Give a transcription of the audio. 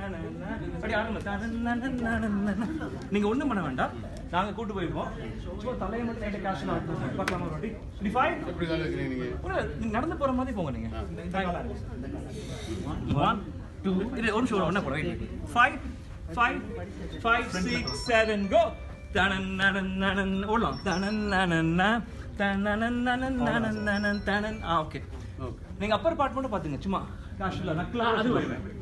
அப்படி ஆரம்பம். நீங்க ஒண்ணும் பண்ண வேண்டாம், நாங்க கூட்டு போயிருப்போம். சும்மா தலையை மட்டும் லைட்டா கேஷுவலா பார்க்கலாமா? ஒரு வாட்டி 55 நீங்க நடந்து போற மாதிரி போங்க. நீங்க 1 2 இது ஒரு ஷோ ஒண்ணா போறோம். 5 5 5 6 7 கோ. தனனனனனன் ஓடலாம். தனனனனன தனனனனனனனன் தனன். ஓகே. நீங்க அப்பர் பார்ட் மட்டும் பாத்துங்க, சும்மா கேஷுவலா நக்கலா அது வருவேன்.